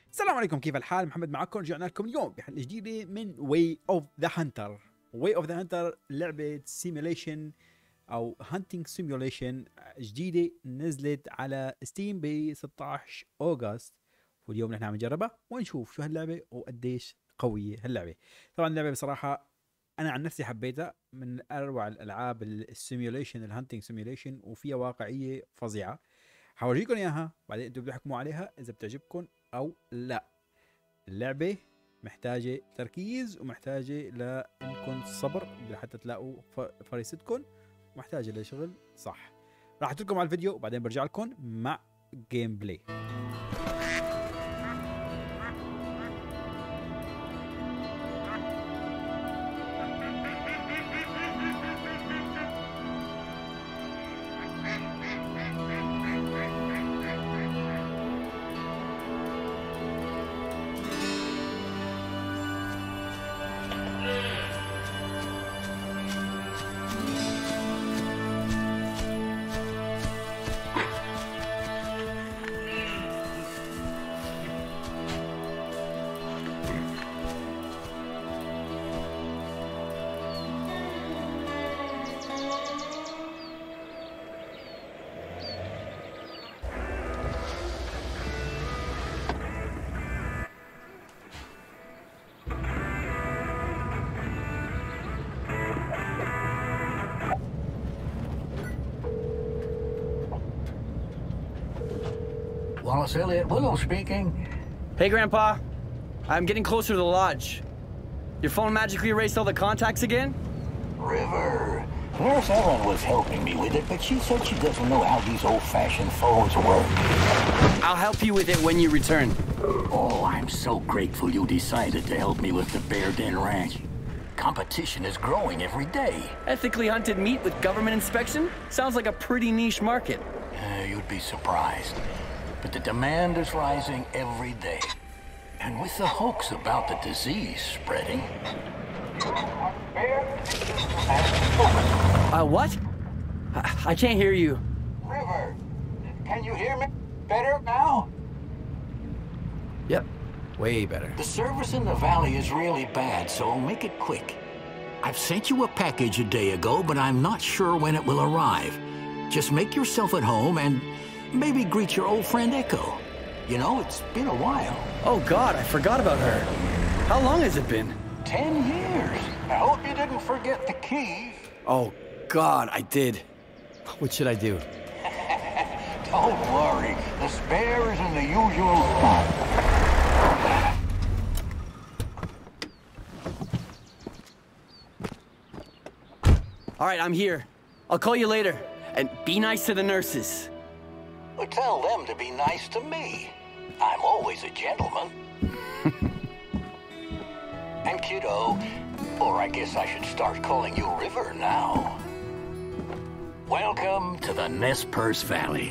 السلام عليكم، كيف الحال؟ محمد معكم. رجعنا لكم اليوم بحلقة جديدة من واي اوف ذا هانتر. واي اوف ذا هانتر لعبة سيميوليشن او هانتنج سيميوليشن جديدة، نزلت على ستيم ب 16 اوغست، واليوم نحن عم نجربها ونشوف شو هاللعبة وقديش قوية هاللعبة. طبعا اللعبة بصراحة انا عن نفسي حبيتها، من اروع الالعاب السيميوليشن، الهانتنج سيميوليشن، وفيها واقعية فظيعة. حورجيكم اياها بعدين انتم بتحكموا عليها اذا بتعجبكم او لا. اللعبة محتاجة تركيز ومحتاجة لانكم صبر لحتى تلاقوا فريستكم، ومحتاجة لشغل صح. راح اترككم على الفيديو وبعدين برجع لكم مع جيم بلاي. Wallace Elliott Willow speaking. Hey, Grandpa. I'm getting closer to the lodge. Your phone magically erased all the contacts again? River. Nurse Ellen was helping me with it, but she said she doesn't know how these old-fashioned phones work. I'll help you with it when you return. Oh, I'm so grateful you decided to help me with the Bear Den Ranch. Competition is growing every day. Ethically hunted meat with government inspection? Sounds like a pretty niche market. You'd be surprised. But the demand is rising every day. And with the hoax about the disease spreading... What? I can't hear you. River, can you hear me better now? Yep, way better. The service in the valley is really bad, so make it quick. I've sent you a package a day ago, but I'm not sure when it will arrive. Just make yourself at home and maybe greet your old friend Echo. You know, it's been a while. Oh God, I forgot about her. How long has it been? 10 years. I hope you didn't forget the keys. Oh God, I did. What should I do? Don't worry. The spare is in the usual spot. All right, I'm here. I'll call you later. And be nice to the nurses. Well, tell them to be nice to me. I'm always a gentleman. And kiddo, or I guess I should start calling you River now. Welcome to the Nez Perce Valley.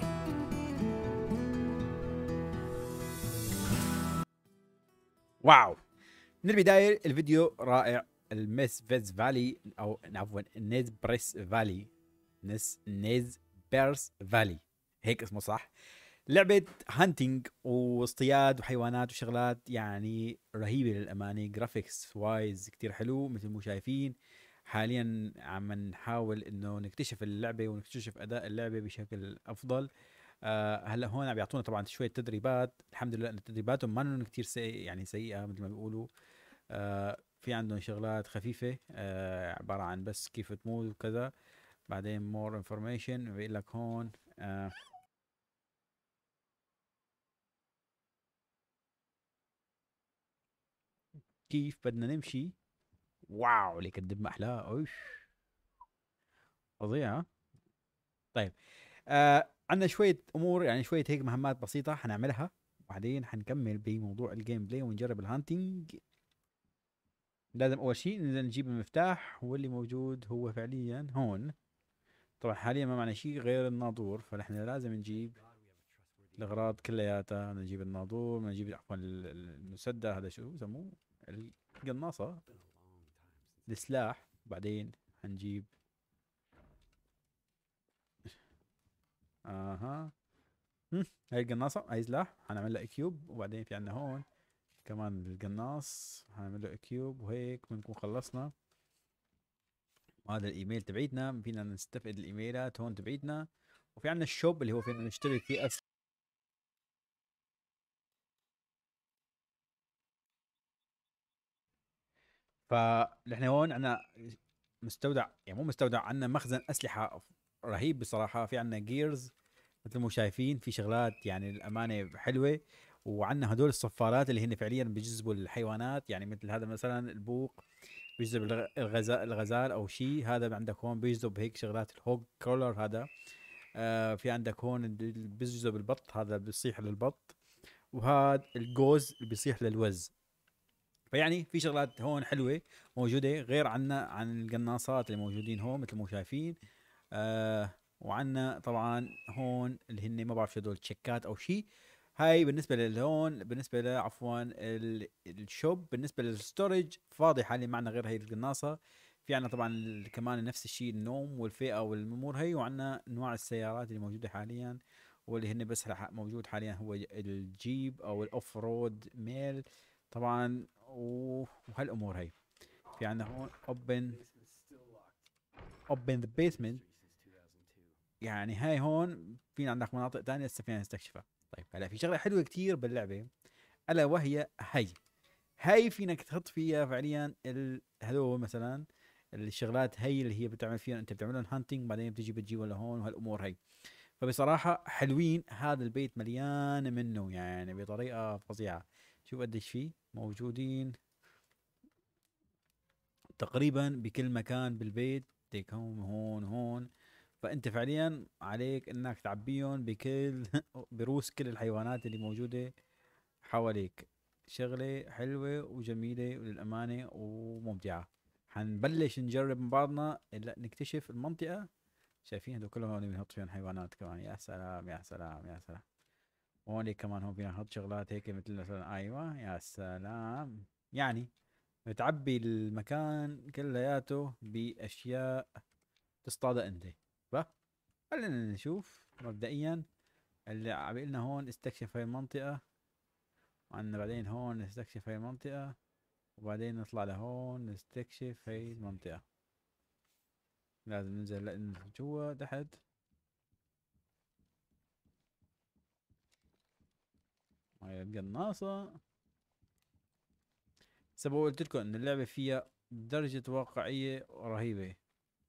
واو، من البداية الفيديو رائع. الميس فيز فالي، او عفوا النيز بريس فالي، نيز بيرس فالي، هيك اسمه صح. لعبة هانتينج واصطياد وحيوانات وشغلات يعني رهيبة للأمانة. جرافيكس وايز كتير حلو مثل ما شايفين. حاليا عم نحاول انه نكتشف اللعبة ونكتشف اداء اللعبة بشكل افضل. هلا هون عم بيعطونا طبعا شوية تدريبات. الحمد لله ان تدريباتهم ما كتير يعني سيئة مثل ما بيقولوا. في عندهم شغلات خفيفة، عبارة عن بس كيف تموت وكذا. بعدين more information بيقول لك هون كيف بدنا نمشي. واو ليك الدب احلاه، اوش فظيعة. طيب، عندنا شوية امور، يعني شوية هيك مهمات بسيطة حنعملها، وبعدين حنكمل بموضوع الجيم بلاي ونجرب الهانتينج. لازم اول شيء نجيب المفتاح، واللي موجود هو فعليا هون. طبعا حاليا ما معنا شيء غير الناظور، فنحن لازم نجيب الاغراض كلياتها. بدنا نجيب الناظور، بدنا نجيب عفوا المسدس، هذا شو بسموه، القناصة، السلاح. بعدين حنجيب اها هاي القناصة، هاي سلاح حنعمل له كيوب، وبعدين في عندنا هون كمان القناص حنعمل له كيوب، وهيك بنكون خلصنا. وهذا الايميل تبعيتنا، فينا نستفيد الايميلات هون تبعيتنا. وفي عندنا الشوب اللي هو فينا نشتري فيه فنحن هون عندنا مستودع، يعني مو مستودع، عندنا مخزن اسلحه رهيب بصراحه. في عندنا جيرز مثل ما شايفين، في شغلات يعني الامانه حلوه. وعندنا هدول الصفارات اللي هن فعليا بيجذبوا الحيوانات، يعني مثل هذا مثلا البوق بيجذب الغزال او شيء. هذا عندك هون بيجذب هيك شغلات الهوج كولر هذا. في عندك هون بيجذب البط، هذا بيصيح للبط. وهذا الجوز اللي بيصيح للوز. فيعني في شغلات هون حلوه موجوده غير عن القناصات اللي موجودين هون مثل ما شايفين. وعنا طبعا هون اللي هن ما بعرف شو هدول تشيكات او شيء. هاي بالنسبه للهون، بالنسبه ل عفوا الشوب. بالنسبه للستورج فاضي حاليا، معنا غير هي القناصه. في عنا طبعا كمان نفس الشيء النوم والفئه والامور هي. وعنا انواع السيارات اللي موجوده حاليا، واللي هن بس موجود حاليا هو الجيب او الاوف رود ميل طبعا. وهالامور هي. في عنا هون open the basement. يعني هاي هون في عندك مناطق تانية لسه فينا نستكشفها. طيب هلا في شغله حلوه كتير باللعبه، الا وهي هي فينك تحط فيها فعليا هذول مثلا الشغلات هي اللي هي بتعمل فيها، انت بتعمل لهم هانتنج، بعدين بتجي بتجيبهم لهون وهالامور هي. فبصراحه حلوين، هذا البيت مليان منه يعني بطريقه فظيعه. شوف قديش فيه موجودين تقريبا بكل مكان بالبيت. هيك هون. فانت فعليا عليك انك تعبيهم بكل بروس كل الحيوانات اللي موجوده حواليك. شغله حلوه وجميله وللامانه وممتعه. حنبلش نجرب من بعضنا نكتشف المنطقه. شايفين هدول كلهم هون بنحط فيهم حيوانات كمان. يا سلام يا سلام يا سلام. هون كمان هون فينا نحط شغلات هيك مثل مثلا، ايوه يا سلام. يعني بتعبي المكان كلياته باشياء تصطادها انت. خلينا نشوف مبدئيا اللي عبقلنا هون استكشف هاي المنطقة، وعندنا بعدين هون نستكشف هاي المنطقة، وبعدين نطلع لهون نستكشف هاي المنطقة. لازم ننزل جوا تحت. هاي القناصة. سبق قلت لكم ان اللعبة فيها درجة واقعية رهيبة.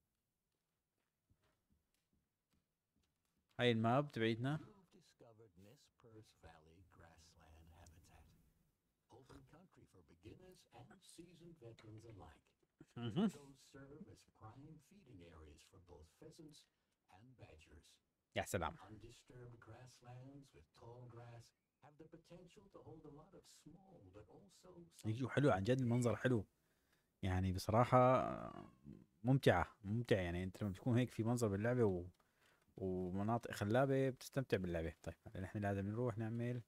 هاي الماب تبعيتنا. Discovered Nez Perce Valley grassland habitat. Open country for beginners and seasoned veterans alike. Those serve as prime feeding areas for both pheasants and badgers. يا سلام. Undisturbed grasslands with tall grass have the potential to hold a lot of small but also يجوا حلو عن جد، المنظر حلو يعني بصراحة. ممتع يعني. انت لما تكون هيك في منظر باللعبة ومناطق خلابة بتستمتع باللعبة. طيب نحن لازم نروح نعمل،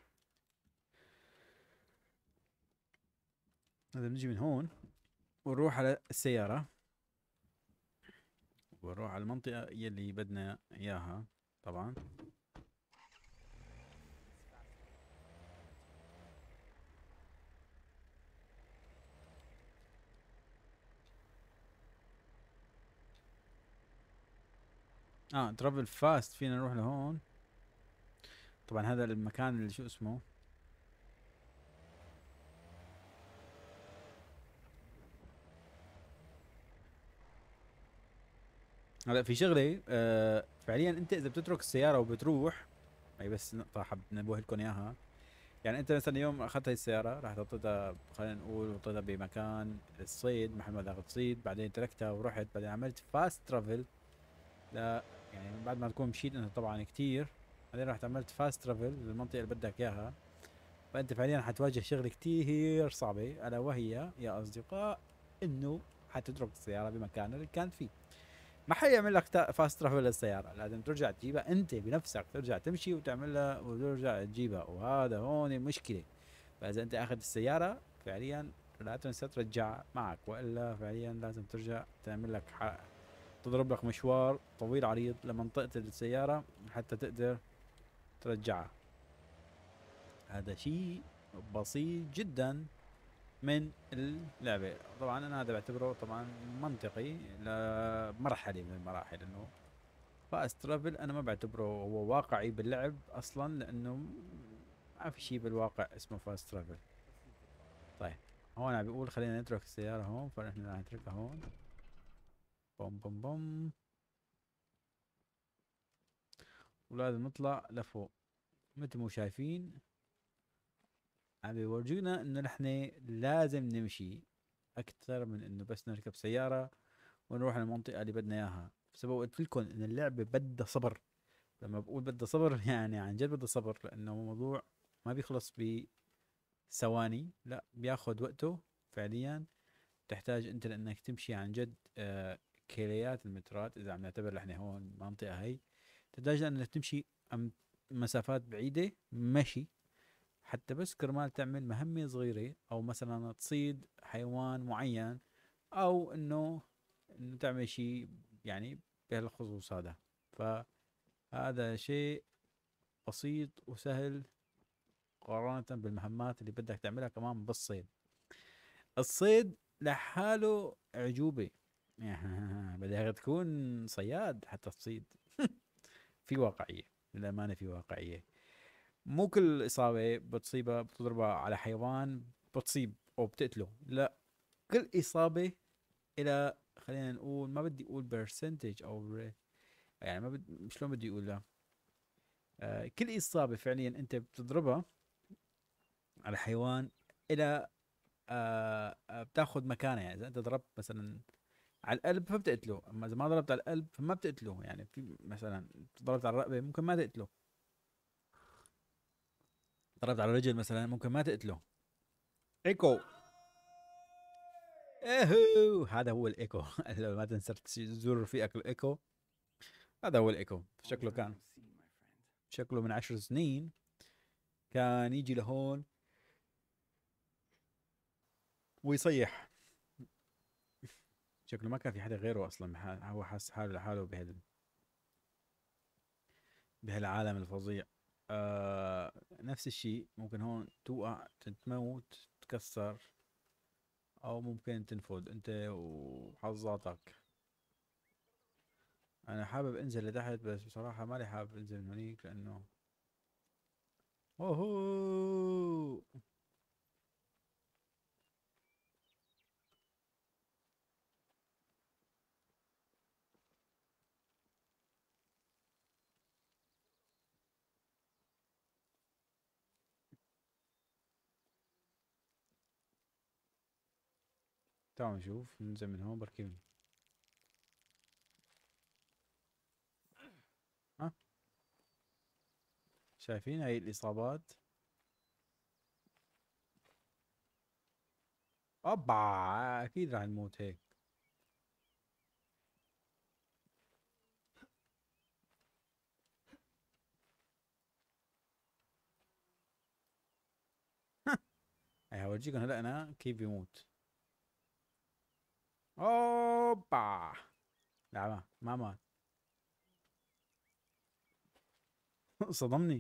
لازم نجي من هون ونروح على السيارة، ونروح على المنطقة يلي بدنا اياها طبعا. ترافل فاست فينا نروح لهون. طبعا هذا المكان اللي شو اسمه. هلا في شغله فعليا انت اذا بتترك السياره وبتروح، هي بس نقطه حاب ننبه لكم اياها. يعني انت مثلا اليوم اخذت هاي السياره، رحت حطيتها خلينا نقول حطيتها بمكان الصيد، محل ما بدك تصيد، بعدين تركتها ورحت، بعدين عملت فاست ترافل. لا يعني بعد ما تكون مشيت انت طبعا كتير، بعدين رحت عملت فاست ترافل للمنطقه اللي بدك اياها. فانت فعليا حتواجه شغله كتير صعبه، الا وهي يا اصدقاء انه حتترك السياره بمكان اللي كانت فيه. ما حيعمل لك فاست ترافل للسياره، لازم ترجع تجيبها انت بنفسك، ترجع تمشي وتعملها وترجع تجيبها، وهذا هون المشكله. فاذا انت اخذ السياره فعليا لا تنسى ترجع معك، والا فعليا لازم ترجع تعمل لك تضرب لك مشوار طويل عريض لمنطقه السياره حتى تقدر ترجعها. هذا شيء بسيط جدا من اللعبة. طبعا انا هذا بعتبره طبعا منطقي لمرحلة من المراحل، انه فاست ترافل انا ما بعتبره هو واقعي باللعب اصلا، لانه ما في شيء بالواقع اسمه فاست ترافل. طيب هون عم بيقول خلينا نترك السيارة هون، فنحن راح نتركها هون. بوم بوم بوم. ولازم نطلع لفوق. مثل ما شايفين عم بيورجونا انه نحن لازم نمشي اكثر من انه بس نركب سيارة ونروح للمنطقة اللي بدنا اياها، بسبب قلت لكم ان اللعبة بدها صبر. لما بقول بدها صبر يعني عن جد بدها صبر، لانه الموضوع ما بيخلص بثواني، لا بياخد وقته فعليا. تحتاج انت لانك تمشي عن جد كيليات المترات، اذا عم نعتبر نحن هون المنطقة هي تحتاج انك تمشي مسافات بعيدة مشي، حتى بس كرمال تعمل مهمة صغيرة، او مثلا تصيد حيوان معين، او انه تعمل شيء يعني بهالخصوص هذا. فهذا شيء بسيط وسهل مقارنة بالمهمات اللي بدك تعملها كمان بالصيد. الصيد لحاله اعجوبة. بدك تكون صياد حتى تصيد. في واقعية، للأمانة في واقعية. مو كل إصابة بتصيبها بتضربها على حيوان بتصيب أو بتقتله، لا، كل إصابة إلى خلينا نقول، ما بدي أقول برسنتج أو يعني ما بدي، شلون بدي أقولها، كل إصابة فعليا أنت بتضربها على حيوان إلى بتاخذ مكانه. يعني إذا أنت ضربت مثلا على القلب فبتقتله، أما إذا ما ضربت على القلب فما بتقتله. يعني في مثلا ضربت على الرقبة ممكن ما تقتله، ضربت على الرجل مثلا ممكن ما تقتله. ايكو. اهو هذا هو الايكو. لو ما تنسى تزور رفيقك الايكو، هذا هو الايكو. شكله من 10 سنين كان يجي لهون ويصيح. شكله ما كان في حدا غيره اصلا، هو حاس حاله لحاله بهالعالم الفظيع. نفس الشيء ممكن هون توقع تموت تكسر، او ممكن تنفذ انت وحظاظك. انا حابب انزل لتحت بس بصراحة مالي حابب انزل من هنيك، لانه اوهو. تعالوا نشوف ننزل من هون بركبني. ها شايفين هاي الاصابات؟ اوبا، اكيد راح نموت هيك. هاي هورجيكم هلا انا كيف بيموت. اوبا. لا ما مات. صدمني،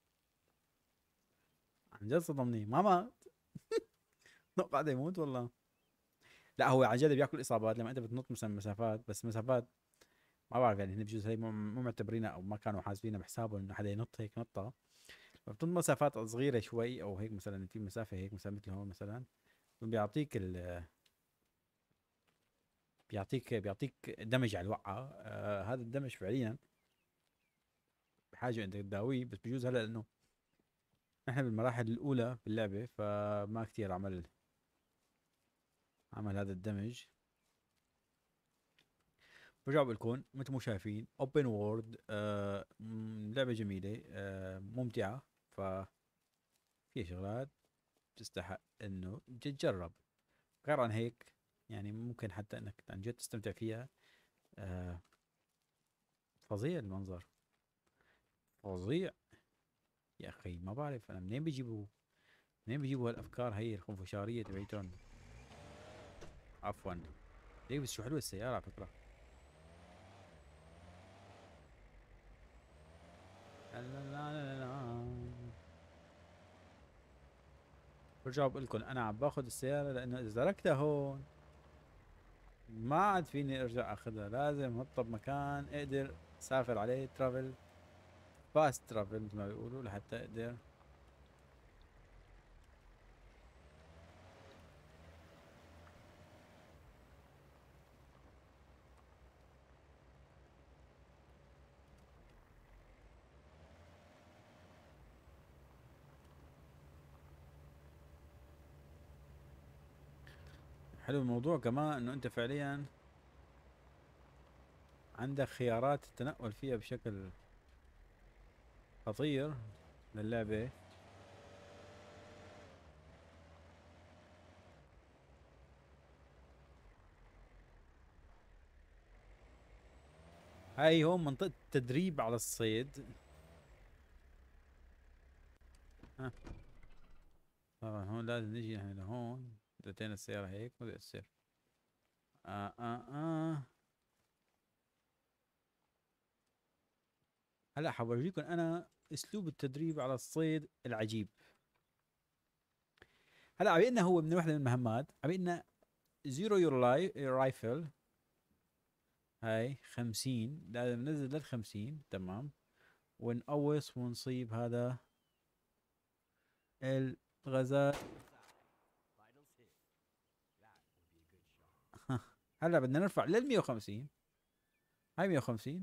عن جد صدمني، ما مات. قاعد يموت والله. لا هو عن جد بياكل اصابات لما انت بتنط مثلا مسافات، بس مسافات ما بعرف يعني هن بجوز هي مو معتبرينها او ما كانوا حاسبينها بحسابهم انه حدا ينط هيك نطه. فبتنط مسافات صغيره شوي او هيك، مثلا في مسافه هيك مثلا مثل هون مثلا بيعطيك بيعطيك دمج على الوقعه. هذا الدمج فعليا بحاجه انك تداويه، بس بجوز هلا لانه نحن بالمراحل الاولى باللعبه فما كثير عمل هذا الدمج. برجع بقول لكم مثل ما شايفين اوبن وورد، لعبه جميله ممتعه. ف في شغلات تستحق انه تتجرب. غير عن هيك يعني ممكن حتى انك عن جد تستمتع فيها. آه فظيع المنظر، فظيع يا اخي. ما بعرف انا منين بيجيبوا هالافكار هي الخنفشاريه تبعيتهم. عفوا. ليه بس شو حلوه السياره على فكره. لا لا لا لا برجع بقول لكم انا عم باخذ السياره لانه اذا تركتها هون ما عاد فيني ارجع اخذها، لازم احطها بمكان اقدر اسافر عليه ترافل فاست ترافل مثل ما بيقولوا لحتى اقدر. حلو الموضوع كمان انه انت فعليا عندك خيارات التنقل فيها بشكل خطير للعبة. هاي هون منطقة تدريب على الصيد. ها طبعا هون لازم نجي نحن لهون، دتينا السيارة هيك ما بيأثر. آه آه آه. هلا حورجيكم انا اسلوب التدريب على الصيد العجيب. هلا عم هو من وحده من المهمات عم زيرو يور رايفل. هاي 50 لازم ننزل لل50 تمام، ونقوص ونصيب هذا الغزال. هلا بدنا نرفع لل 150. هاي 150.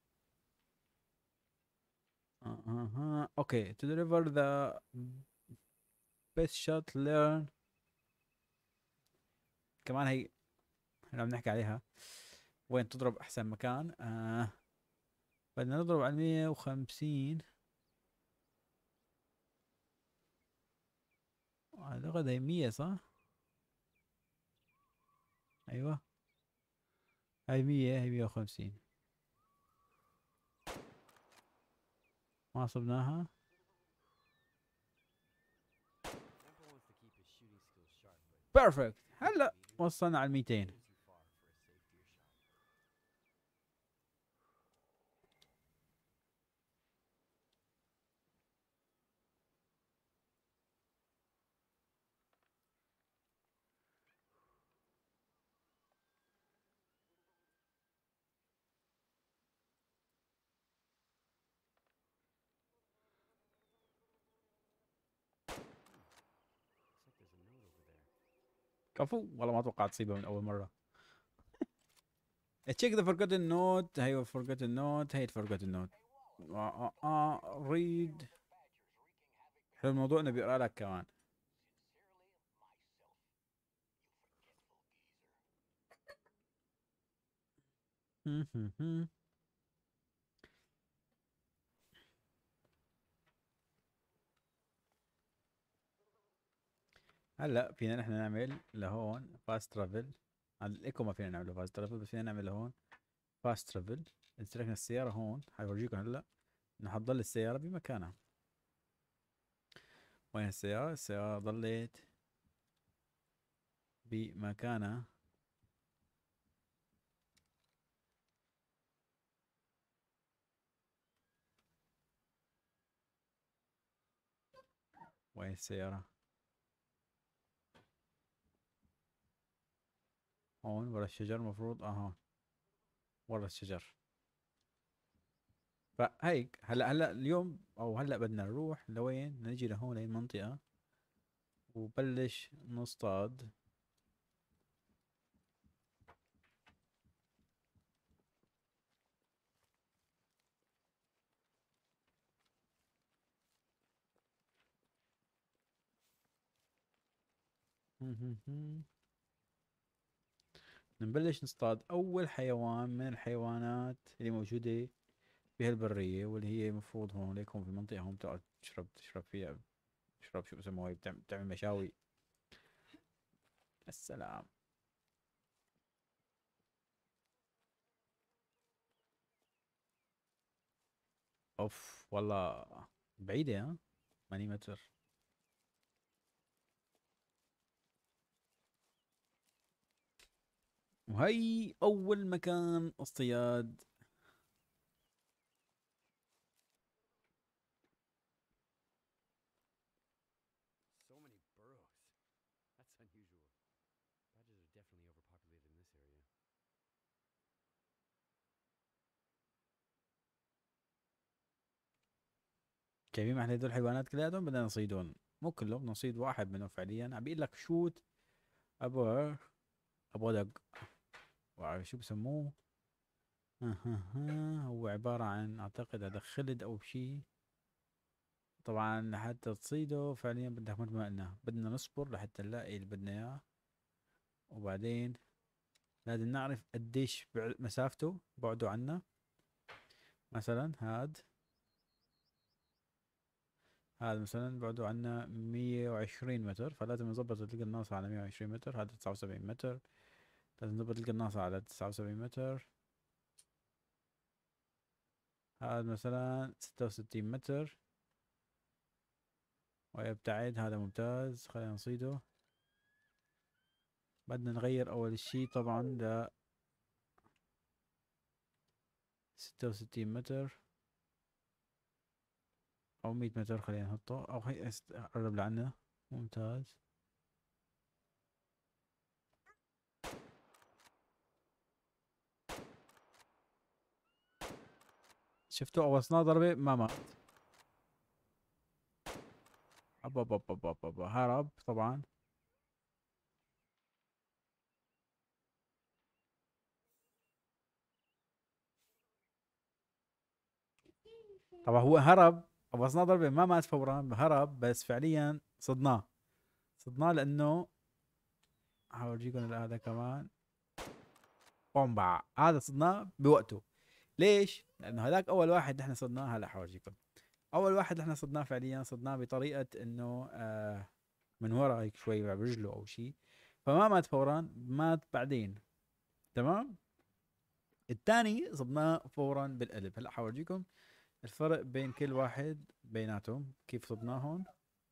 اوكي to deliver the best shot learn. كمان هي هلا عم نحكي عليها وين تضرب احسن مكان. بدنا نضرب على 150. اعتقد هي 100 صح؟ ايوه هاي 100 هي 150. ما صبناها. بيرفكت. هلا وصلنا على 200. كفو والله ما توقعت تصيبها من اول مره. تشيك ذا forgotten نوت. هي forgotten نوت. هي forgotten نوت. ريد. حلو الموضوع انه بيقرا لك كمان. هلا فينا نحن نعمل لهون فاست ترافل. على الايكو ما فينا نعمله فاست ترافل، بس فينا نعمل لهون فاست ترافل. اذا تركنا السيارة هون حيورجيكم هلا انه حتضل السيارة بمكانها. وين السيارة؟ السيارة ضلت بمكانها. وين السيارة؟ هون ورا الشجر المفروض. هون ورا الشجر. فهيك هلا اليوم او هلا بدنا نروح لوين؟ نجي لهون هي المنطقة وبلش نصطاد. نبلش نصطاد اول حيوان من الحيوانات اللي موجودة بهالبرية، واللي هي المفروض هون يكون في المنطقة هون بتقعد تشرب فيها. تشرب شو بسموها، بتعمل مشاوي. السلام. اوف والله بعيدة. 8 متر. وهي اول مكان اصطياد. So many burrows. شايفين احنا هدول الحيوانات كلياتهم بدنا نصيدهم، مو كلهم، نصيد واحد منهم فعليا. عم بيقول لك شوت ابو دق، وعارف شو بسموه. هو عبارة عن اعتقد هذا خلد او شيء. طبعا لحتى تصيده فعليا بدك مثل ما قلنا بدنا نصبر لحتى نلاقي اللي بدنا اياه، وبعدين لازم نعرف قديش مسافته بعده عنا. مثلا هذا مثلا بعده عنا 120 متر، فلازم نظبط القناصة على 120 متر. هذا 79 متر، لازم نظبط القناصة على 79 متر. هذا مثلا 66 متر ويبتعد. هذا ممتاز، خلينا نصيده. بدنا نغير اول شي طبعا ل 66 متر او 100 متر، خلينا نحطه، او هي قرب لعنا. ممتاز. شفتوا قوصناه ضربة ما مات. هرب طبعا. طبعا هو هرب، قوصناه ضربة ما مات فورا، هرب بس فعليا صدناه لانه حورجيكم هذا كمان. بومبا، هذا صدناه بوقته. ليش؟ لانه هذاك اول واحد نحن صدناه. هلا حورجيكم اول واحد نحن صدناه، فعليا صدناه بطريقة انه من ورا هيك شوي برجله او شيء، فما مات فورا، مات بعدين. تمام. الثاني صبناه فورا بالقلب. هلا حورجيكم الفرق بين كل واحد بيناتهم كيف صبناهم.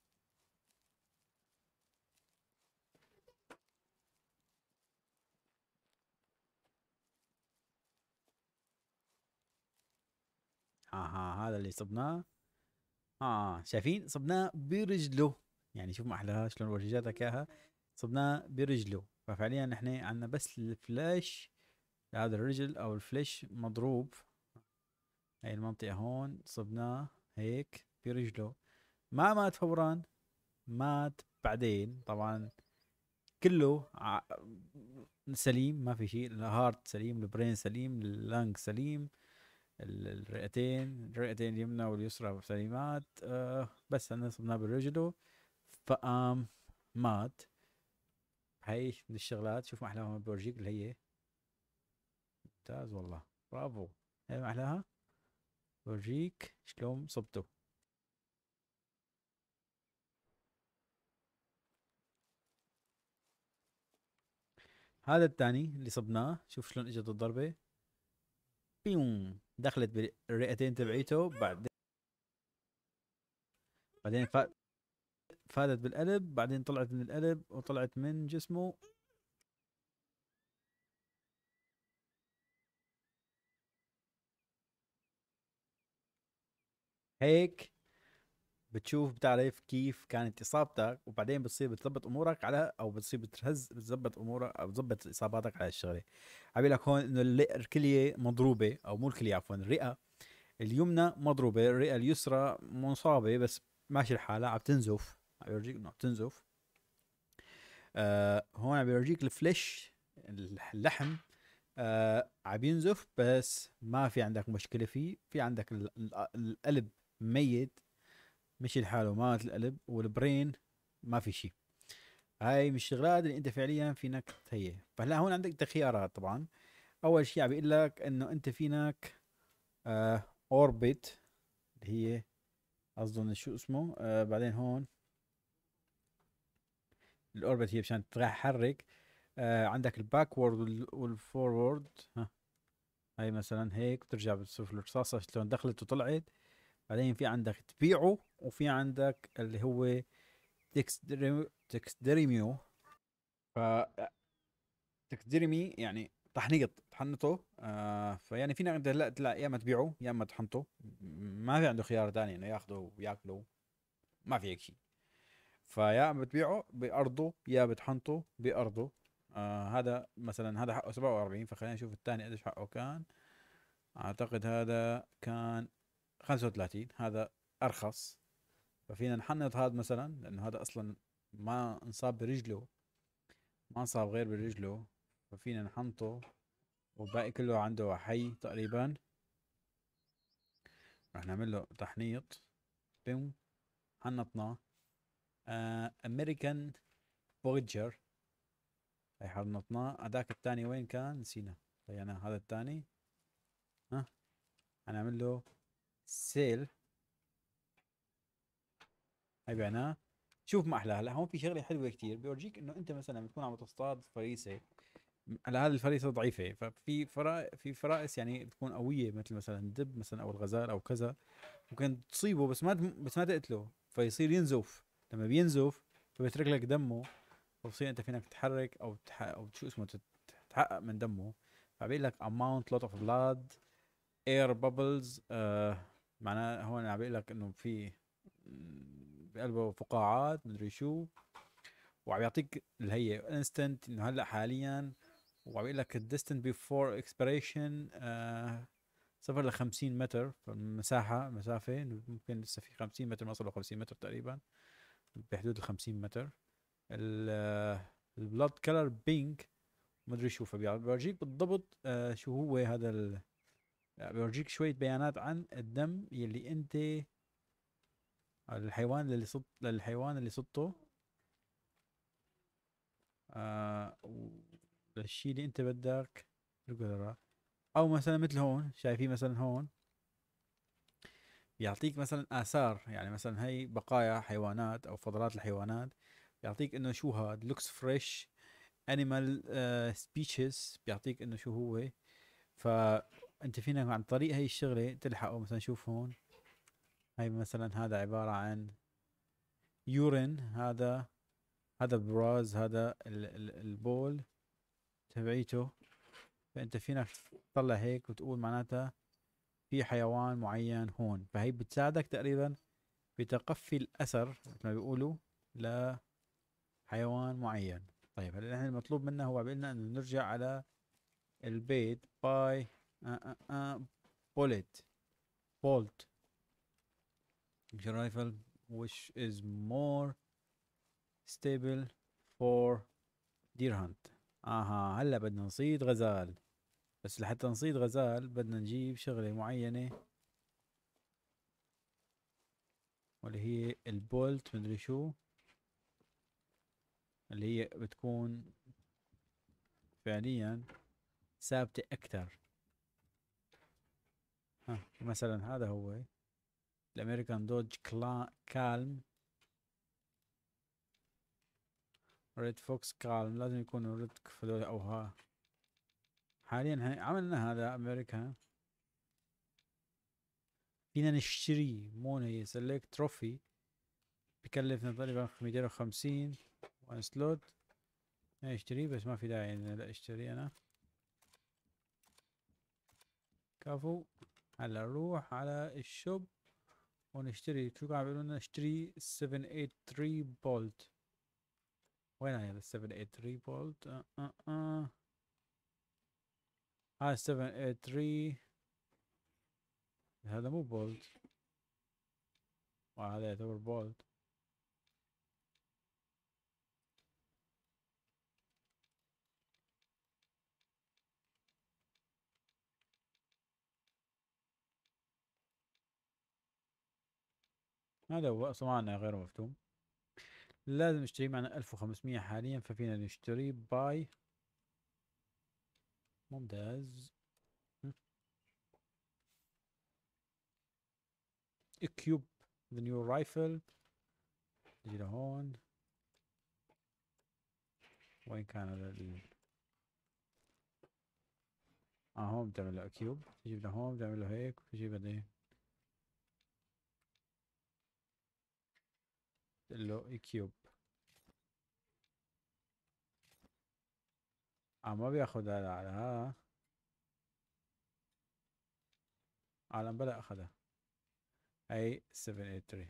هذا اللي صبناه. شايفين صبناه برجله. يعني شوف ما احلاها شلون ورجيتك اياها. صبناه برجله، ففعليا نحن عندنا بس الفلاش هذا الرجل او الفلاش مضروب. هاي المنطقة هون صبناه هيك برجله، ما مات فورا، مات بعدين. طبعا كله سليم، ما في شيء. الهارت سليم، البرين سليم، اللنج سليم، الرئتين اليمنى واليسرى سليمات. بس انا صبناه برجله فقام مات. هاي من الشغلات. شوف ما احلاها بورجيك اللي هي ممتاز والله، برافو. هاي ما احلاها، بورجيك شلون صبته. هذا الثاني اللي صبناه، شوف شلون اجت الضربة، بيوم دخلت بالرئتين تبعيته. بعدين فادت بالقلب، بعدين طلعت من القلب وطلعت من جسمه. هيك بتشوف بتعرف كيف كانت اصابتك، وبعدين بتصير بتظبط امورك على، او بتصير بتظبط امورك او بتظبط اصاباتك على الشغله. عم لك هون انه الكليه مضروبه، او مو الكليه عفوا، الرئه اليمنى مضروبه، الرئه اليسرى مصابه بس ماشي الحالة، عم تنزف. عم بيورجيك انه عم تنزف. هون عم بيورجيك الفليش، اللحم عم ينزف بس ما في عندك مشكلة فيه. في عندك القلب ميت، مشي لحاله، مات القلب، والبرين ما في شيء. هاي مش الشغلات اللي انت فعليا فينك تهيئ. فهلا هون عندك خيارات طبعا. اول شيء عم بيقول لك انه انت فينك اوربت، اللي هي اظن شو اسمه. بعدين هون الاوربت هي مشان تحرك. عندك الباكورد والفورورد. هاي مثلا هيك بترجع بتصير الرصاصة شلون دخلت وطلعت. بعدين في عندك تبيعه، وفي عندك اللي هو تكسدريميو. ف تكسدرمي يعني تحنطه. فيعني فينا انت لا تلاقي يا اما تبيعه يا اما تحنطه. ما في عنده خيار ثاني انه ياخذه وياكله، ما في هيك شيء. فيا اما بتبيعه بارضه يا بتحنطه بارضه. هذا مثلا هذا حقه 47، فخلينا نشوف الثاني قديش حقه كان. اعتقد هذا كان 35، هذا ارخص. ففينا نحنط هذا مثلا، لانه هذا اصلا ما انصاب برجله، ما انصاب غير برجله، ففينا نحنطه، والباقي كله عنده حي تقريبا. رح نعمل له تحنيط. بيم، حنطناه. امريكان بوجر، هي حنطناه. هذاك الثاني وين كان؟ نسينا. هذا الثاني. ها، هنعمل له سيل. هاي بعناه. شوف ما احلى. هلا هون في شغله حلوه كتير، بيورجيك انه انت مثلا بتكون عم تصطاد فريسه. على هذه الفريسه ضعيفه، ففي في فرائس يعني تكون قويه، مثلا الدب مثلا او الغزال او كذا، ممكن تصيبه بس ما تقتله، فيصير ينزف. لما بينزف فبيترك لك دمه، فبصير انت فينك تتحرك او شو اسمه تتحقق من دمه. فبيقول لك amount lot of blood air bubbles. معناه هون عم بيقول لك انه في بقلبه فقاعات مدري شو، وعم يعطيك اللي هي انستنت انه هلا حاليا. وعم يقول لك الديستنت بيفور اكسبيريشن 0 ل 50 متر. مسافة ممكن لسه في 50 متر، ما وصلوا 50 متر تقريبا، بحدود ال 50 متر. البلاد كلر بينك مدري شو. فبيورجيك بالضبط شو هو هذا بيورجيك شوية بيانات عن الدم يلي انت للحيوان اللي صدته، آه للشيء اللي انت بدك تقدره. او مثلا مثل هون شايفين، مثلا هون يعطيك مثلا اثار، يعني مثلا هي بقايا حيوانات او فضلات الحيوانات. بيعطيك انه شو هاد لوكس فريش انيمال سبيشيز، بيعطيك انه شو هو. فانت فينا عن طريق هي الشغله تلحقه. مثلا شوف هون، هاي مثلا هذا عباره عن يورين. هذا براز، هذا البول تبعيته. فانت فينك تطلع هيك وتقول معناتها في حيوان معين هون. فهي بتساعدك تقريبا بتقفي الاثر مثل ما بيقولوا لحيوان معين. طيب هلا نحن المطلوب منا هو قلنا انه نرجع على البيت باي بولت بولت rifle which is more stable for deer hunt. هلا بدنا نصيد غزال، بس لحتى نصيد غزال بدنا نجيب شغلة معينة، واللي هي البولت مدري شو، اللي هي بتكون فعليا ثابتة أكتر. مثلا هذا هو الأمريكان دوج كالم، ريد فوكس كالم. لازم يكونوا ريد فدول أو حاليا عملنا هذا أمريكان. فينا نشتري مون هي سيلكت تروفي، بكلفنا تقريبا 250 وان سلوت. اشتريه بس ما في داعي لا اشتري انا. كفو. هلا نروح على الشوب ونشتري. شو قاعد بيقولوا لنا؟ اشتري 783 بولت. وين هي ال 783 بولت؟ هاي 783. هذا مو بولت، وهذا يعتبر بولت. هذا هو صنعنا غير مفتوم. لازم نشتري معنا 1500 حاليا، ففينا نشتري باي. ممتاز. equip the new rifle. نجي لهون. وين كان هذا هون بتعمل له اكيوب. تجيب لهون بتعمل له هيك، وتجي بعدين تقول له اكيوب. ما بياخذ على على بلا اخذها. هي 783.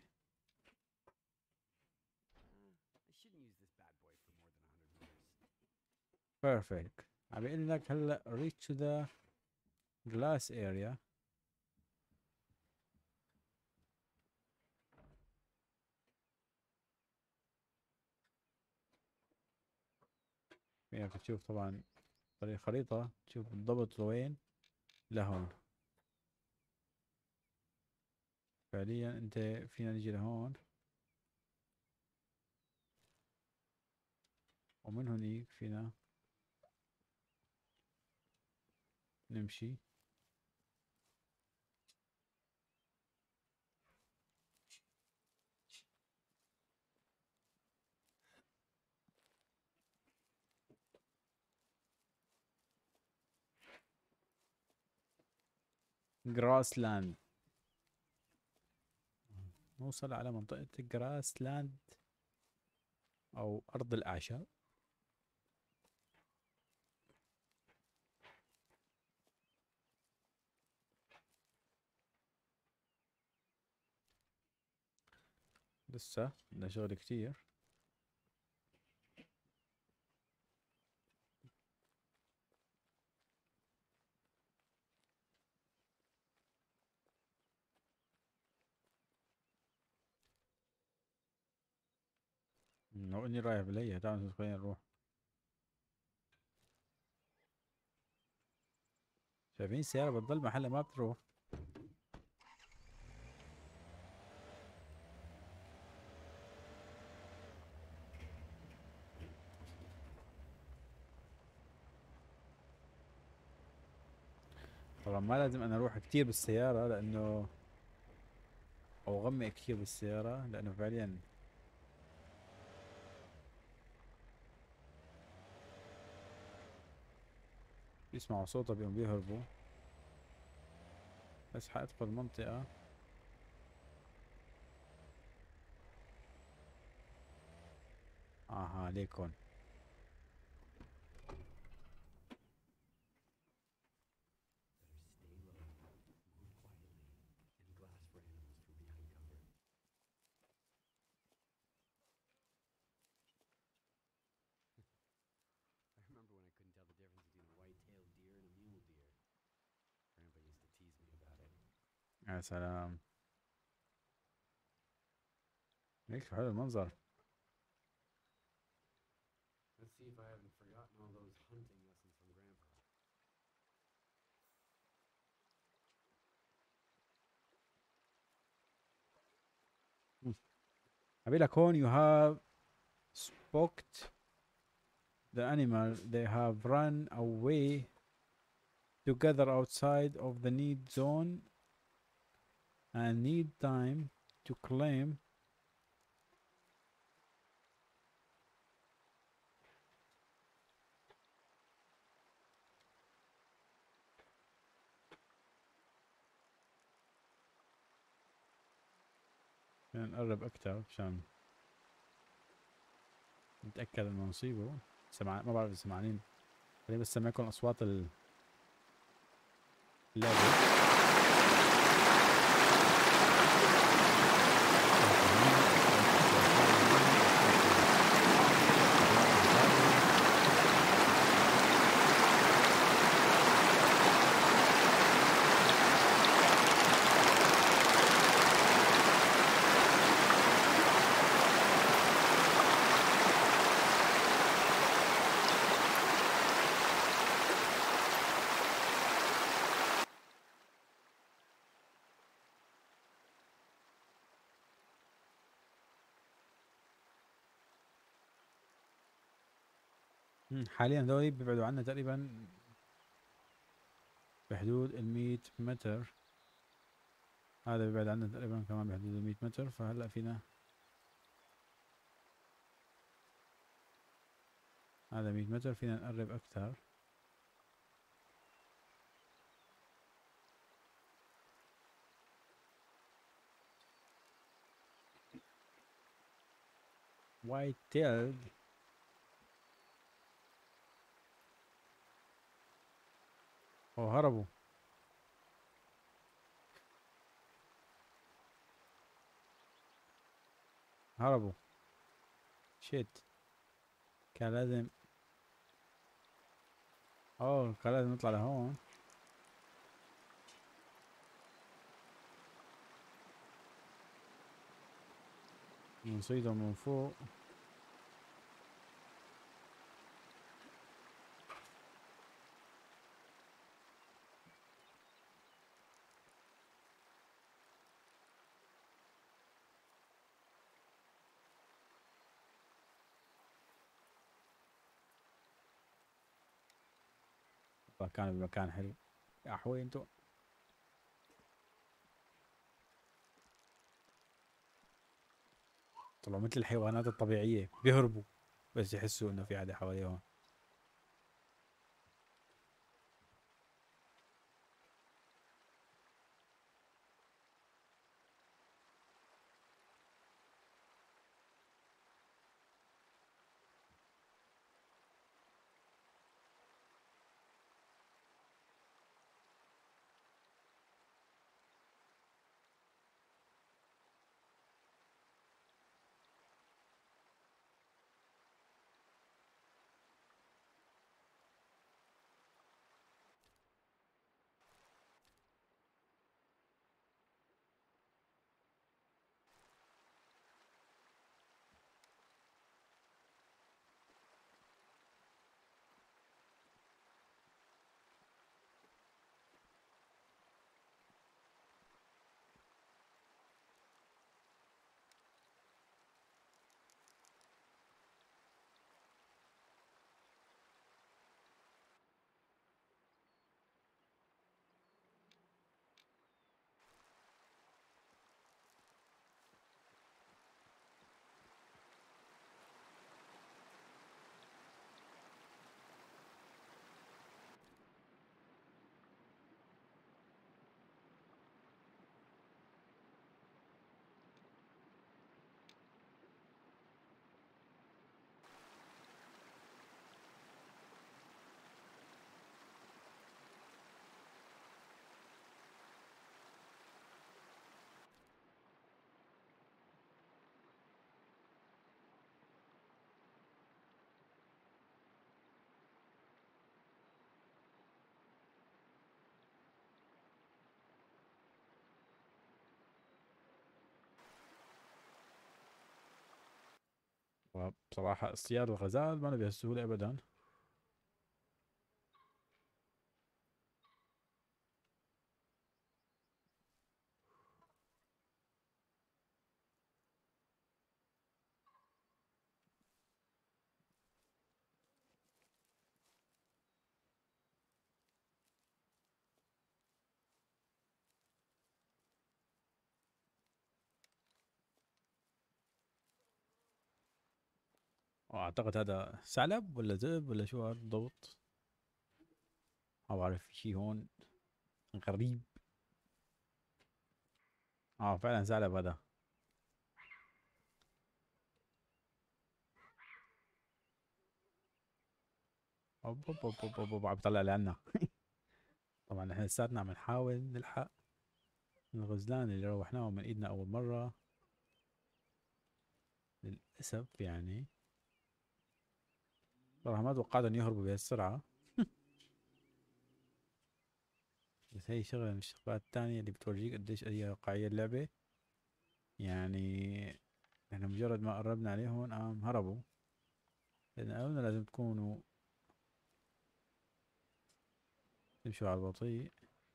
I shouldn't use this bad boy for more than 100 meters. بيرفكت. عم بيقول لك هلا reach to the glass area. فينك تشوف طبعا طريق الخريطة، تشوف بالضبط لوين، لهون. فعليا انت فينا نجي لهون، ومن هونيك فينا نمشي. جراس لاند. نوصل على منطقة جراس لاند أو أرض الأعشاب. لسه بدنا شغل كتير. لو اني رايح بليه، تعال خلينا نروح. شايفين السيارة بتضل محلها ما بتروح. طبعا ما لازم انا اروح كتير بالسيارة لانه، او غمق كتير بالسيارة لانه فعليا بيسمعوا صوتها بيقوم بيهربوا. بس حادخل منطقة. اها ليكون. I remember when I couldn't tell the difference between a white-tailed deer and a mule deer. Grandpa used to tease me about it. يا سلام، هيك حلو المنظر. Let's see if I haven't forgotten all those hunting lessons from Grandpa. أبي لك هون you have spoked the animal, they have run away together outside of the need zone and need time to claim. نقرب أكتر عشان نتأكد إنه نصيبه. ما بعرف إذا سمعانين. خليني بس سمعكم أصوات اللعبة. حاليا هذول بيبعدوا عنا تقريبا بحدود 100 متر. هذا بيبعد عنا تقريبا كمان بحدود 100 متر. فهلا فينا، هذا 100 متر، فينا نقرب اكثر. وايت تيلد. هربوا. هربوا. شيت، كان لازم كان لازم نطلع لهون ونصيدهم من فوق. كان بمكان حلو يا احوي انتو. طلعوا مثل الحيوانات الطبيعية بيهربوا بس يحسوا انه في حدا حواليهم. بصراحة اصطياد الغزال ما بهالسهولة ابدا. واعتقد هذا ثعلب ولا ذئب ولا شو هذا بالضبط. ما بعرف في شي هون غريب. فعلا ثعلب هذا. أوب أوب أوب أوب أوب أوب، عم بيطلع لعنا. طبعا نحن لساتنا عم نحاول نلحق الغزلان اللي روحناهم من ايدنا اول مرة للأسف يعني. صراحة ما توقعت ان يهربوا بهالسرعة. بس هي شغلة من الشغلات الثانية اللي بتورجيك قديش هي واقعية اللعبة. يعني احنا مجرد ما قربنا عليهم قام هربوا. لأن قالولنا لازم تكونوا تمشوا على البطيء.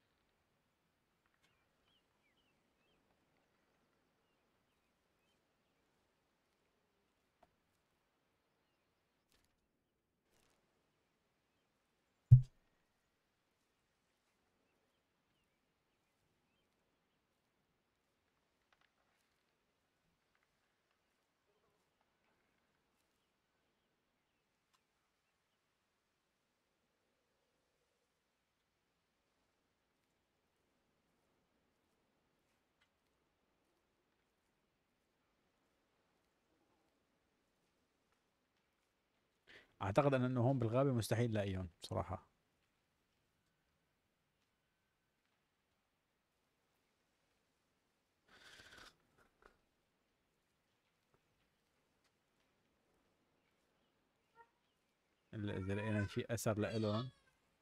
اعتقد انه هون بالغابة مستحيل لاقيهم بصراحة. الا اذا لقينا شيء اثر لإلهم.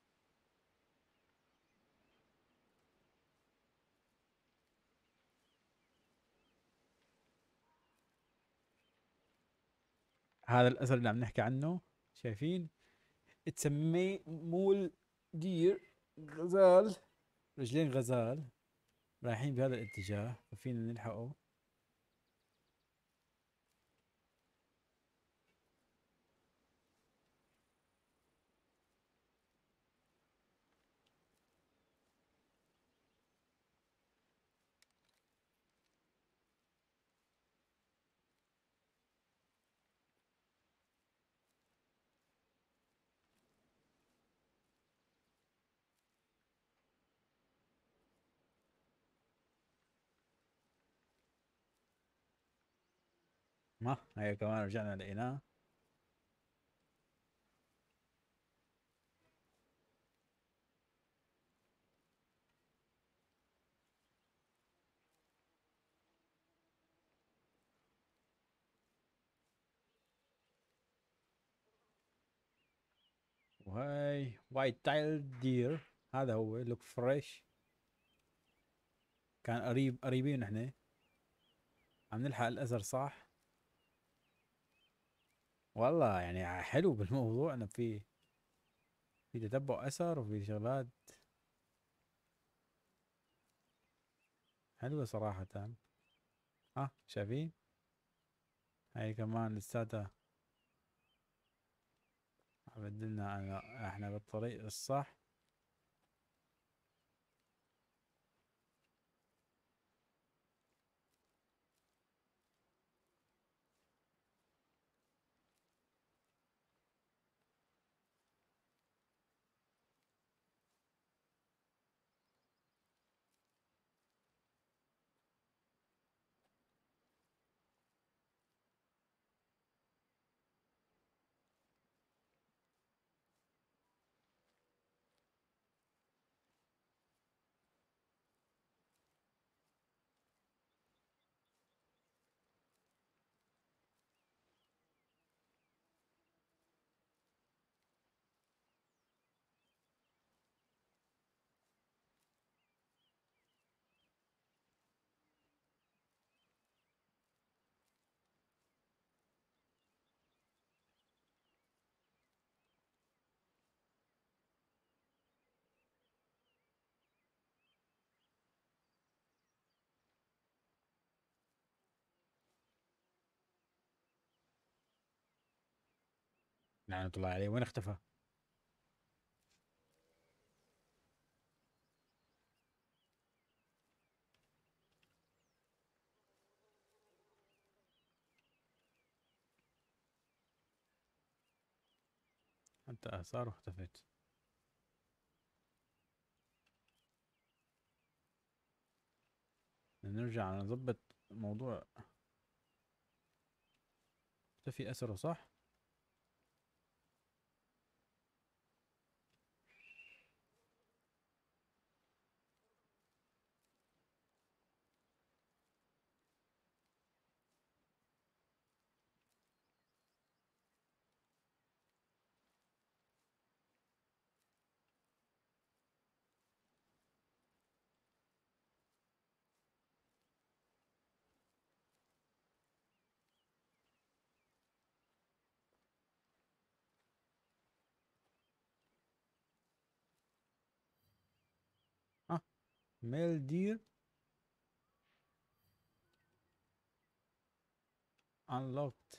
هذا الأثر اللي عم نحكي عنه، شايفين؟ تسميه مول دير، غزال، رجلين غزال رايحين بهذا الاتجاه، ففينا نلحقه. ما هي كمان رجعنا لقيناه. وهاي وايت تايل دير، هذا هو لوك فريش. كان قريبين نحن، عم نلحق الاثر صح. والله يعني حلو بالموضوع انه في تتبع اثر وفي شغلات حلوه صراحه. شايفين؟ هاي كمان لساتها عبدلنا احنا بالطريق الصح. لعنة الله عليه، وين اختفى؟ حتى اثاره اختفت. بدنا نرجع نظبط موضوع. اختفي اثره صح. اه ميل دير unlocked.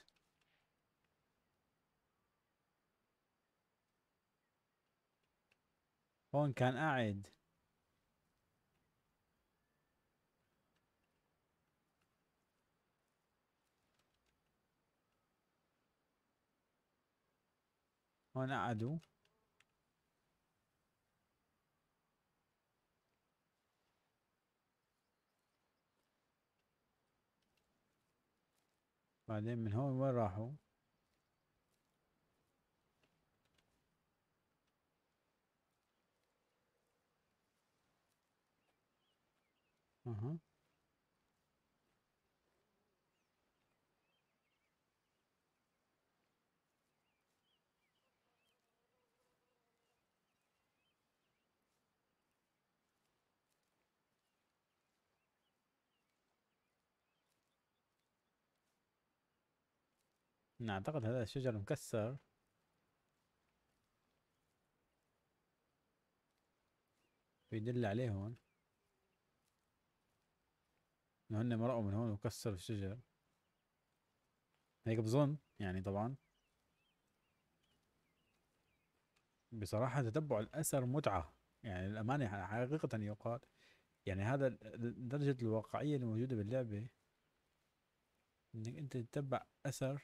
هون كان قاعد. هون قعدوا. بعدين من هون وين راحوا؟ اها. اعتقد هذا الشجر مكسر. بيدل عليه هون انه هن مرقوا من هون وكسروا الشجر، هيك بظن يعني. طبعا بصراحة تتبع الأثر متعة يعني، الأمانة حقيقة يقال يعني. هذا درجة الواقعية اللي موجودة باللعبة، إنك أنت تتبع أثر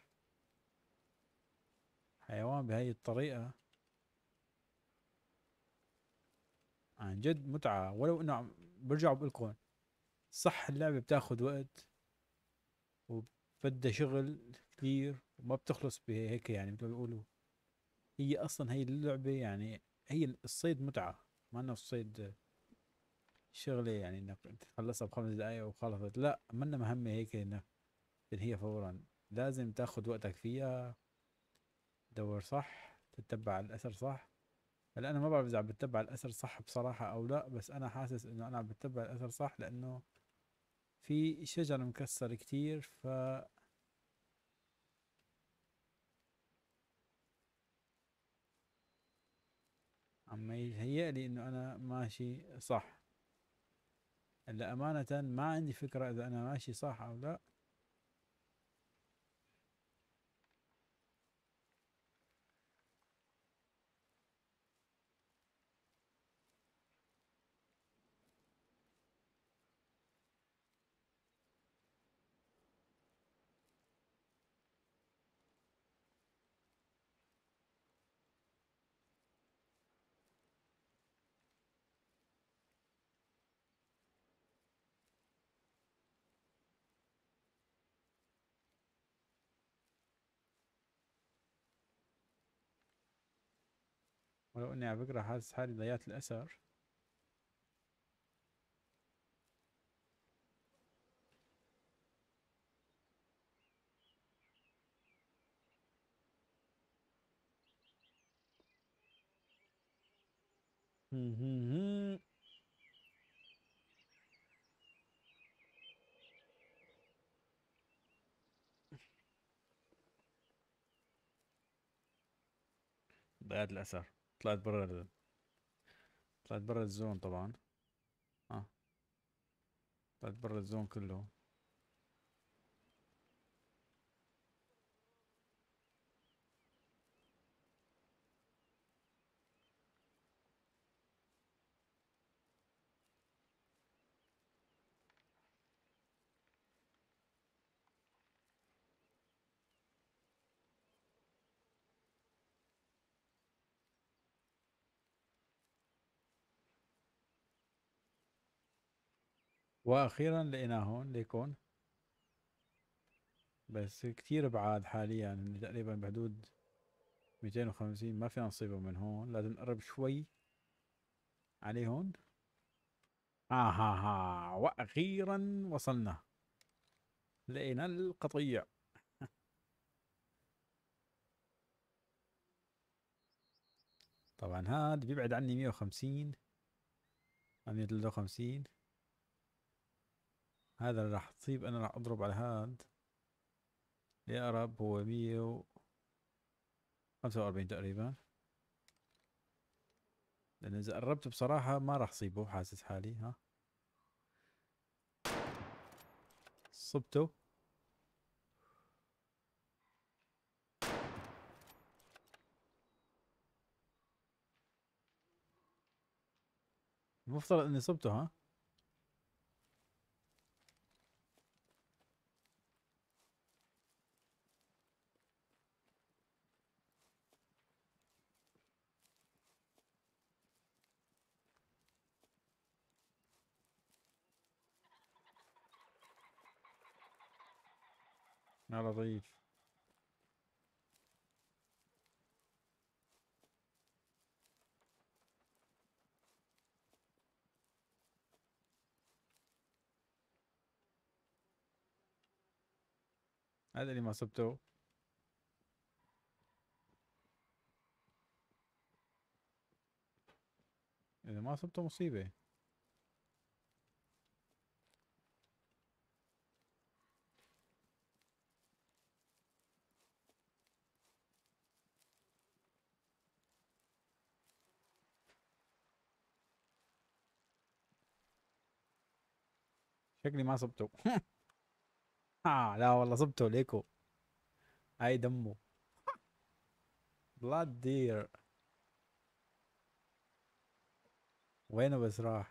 حيوان بهاي الطريقة، عن جد متعة. ولو إنه برجع بقولكم صح اللعبة بتاخد وقت وبدها شغل كثير وما بتخلص بهيك يعني مثل ما بيقولوا. هي أصلا هي اللعبة يعني هي الصيد متعة، ما إنه الصيد شغلة يعني انك تخلصها ب5 دقايق وخلصت. لا، منا مهمة هيك انك تنهيها فورا، لازم تاخد وقتك فيها، تدور صح، تتبع الاثر صح. هلا انا ما بعرف اذا عم بتبع الاثر صح بصراحة او لا، بس انا حاسس انه انا عم بتبع الاثر صح، لانه في شجر مكسر كتير. عم يهيأ لي انه انا ماشي صح. هلا امانة ما عندي فكرة اذا انا ماشي صح او لا. ولو اني على فكرة حاسس حالي ضيعت الاثر. ضيعت الاثر، طلعت برا، طلعت برا الزون طبعا. اه، طلعت برا الزون كله. واخيرا لقيناه هون ليكون، بس كتير بعاد حاليا، يعني تقريبا بحدود 250. ما فينا نصيبه من هون، لازم نقرب شوي عليه هون. ها واخيرا وصلنا، لقينا القطيع. طبعا هاد بيبعد عني 150 أو 153. هذا اللي راح تصيب، انا راح اضرب على هاد الأقرب، هو 145 تقريبا. لأن إذا قربت بصراحة ما راح صيبه، حاسس حالي. ها، صبته. المفترض اني صبته. ها، يا لطيف. هذا اللي ما صبته. اذا ما صبته مصيبة. شكلي ما صبته. لا والله صبته ليكو. هاي دمه. بلاد دير. وينه بس راح؟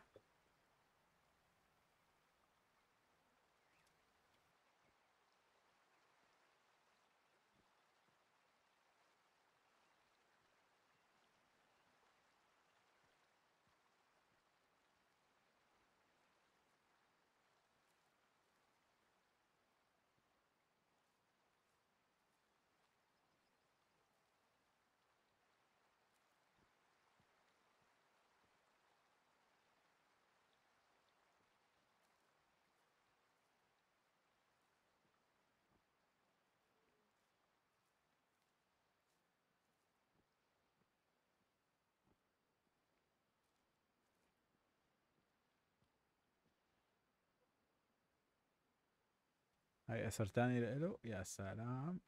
هاي اثر تاني له، يا سلام.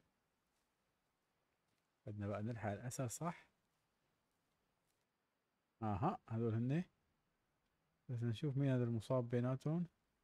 بدنا بقى نلحق الاثر صح. اها هذول هن. بس نشوف مين هذا المصاب بيناتهم.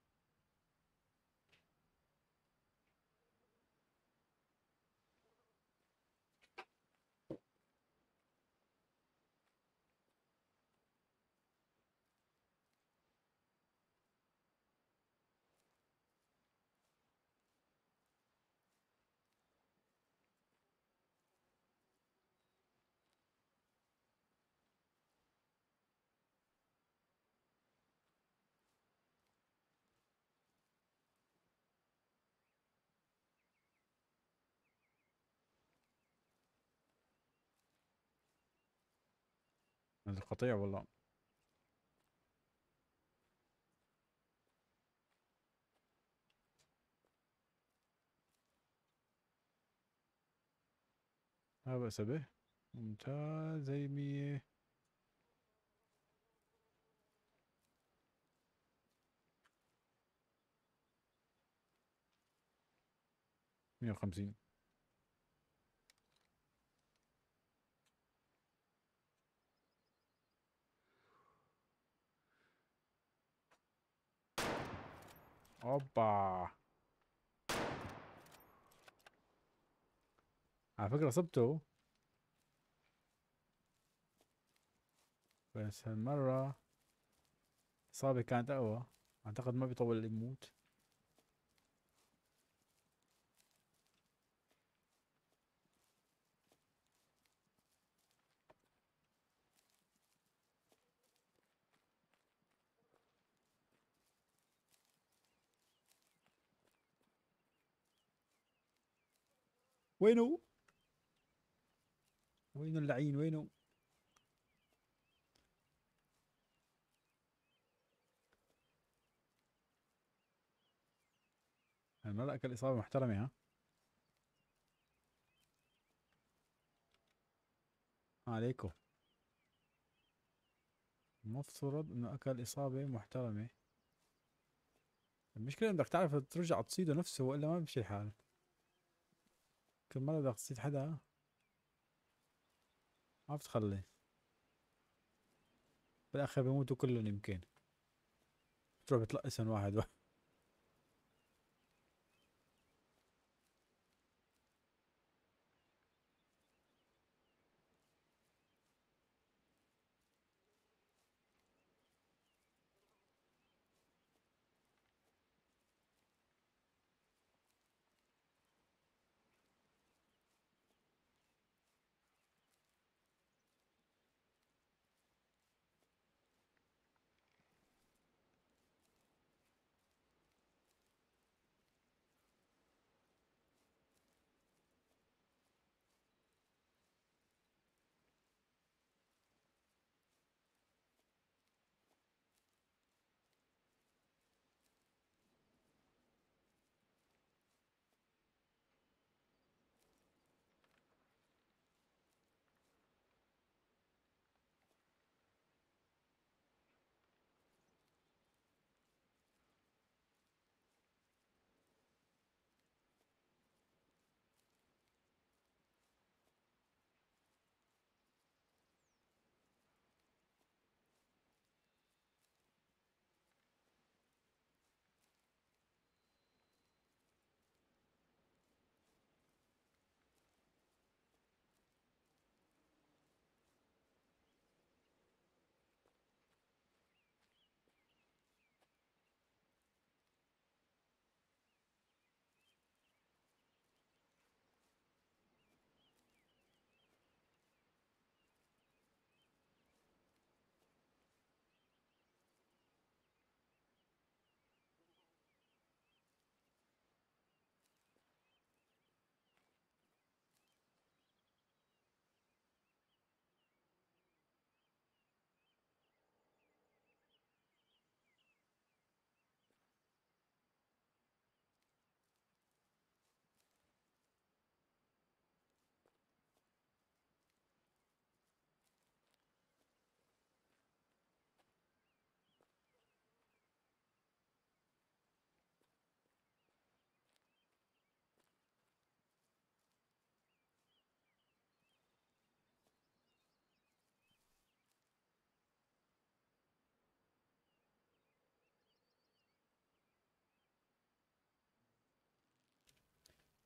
هذا قطيع والله. لا بأس به. ممتاز زي 100. 150. اوبا. على فكرة صبته، بس هالمرة إصابة كانت أقوى. أعتقد ما بيطول يموت. وينه؟ وينه اللعين وينه؟ هالمرة أكل إصابة محترمة ها. عليكم. المفترض إنه أكل إصابة محترمة. المشكلة إنك تعرف ترجع تصيده نفسه وإلا ما بيمشي الحال. كل مرة بدك تصيد حدا ما بتخلي، بالآخر بيموتوا كلهم يمكن. بتروح بتلقسن واحد واحد.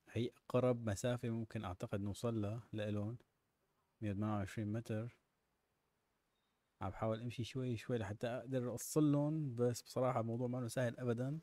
هي اقرب مسافة ممكن اعتقد نوصل لها لإلون 128 متر. عم بحاول امشي شوي شوي لحتى اقدر اوصلهم، بس بصراحة الموضوع ما سهل ابدا.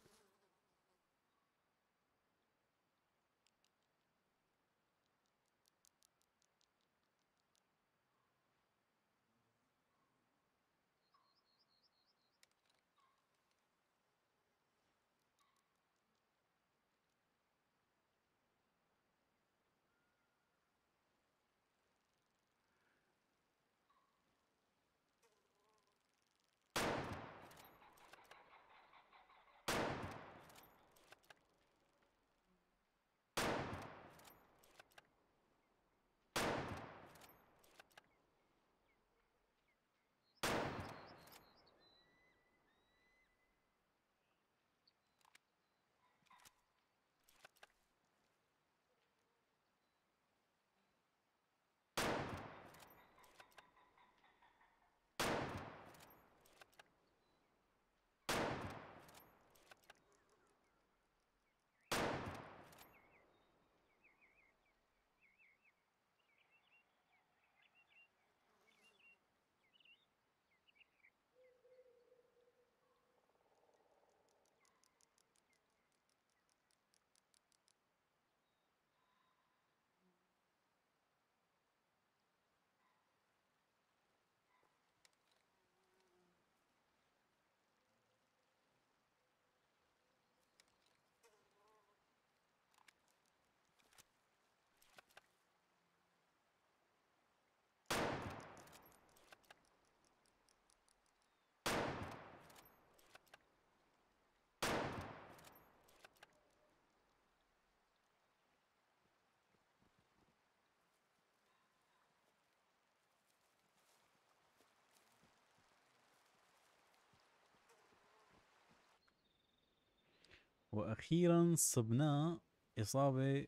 واخيرا صبناه اصابة